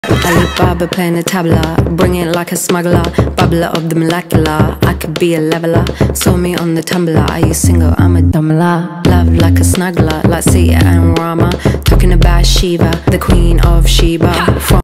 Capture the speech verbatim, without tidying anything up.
Alibaba playing the tabla, bring it like a smuggler, bubbler of the molecular. I could be a leveler, saw me on the tumbler. Are you single? I'm a dumbler. Love like a snuggler, like Sita and Rama. Talking about Shiva, the queen of Sheba. From